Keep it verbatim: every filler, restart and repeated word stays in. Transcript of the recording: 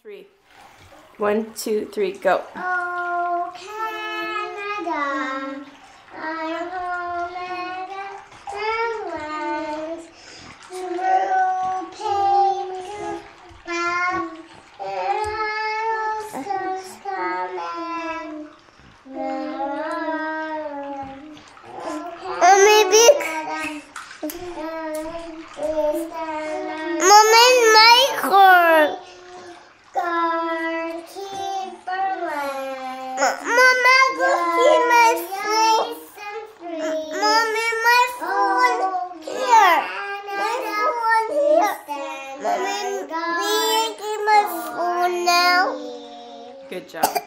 three. One, two, three, go. Oh, Canada, our home and land, through pain, path, and Oscars coming. Maybe. Mama and Michael. Mama, go see my phone. Mommy, my phone here. My phone here. Mommy, will you get my phone now? Good job.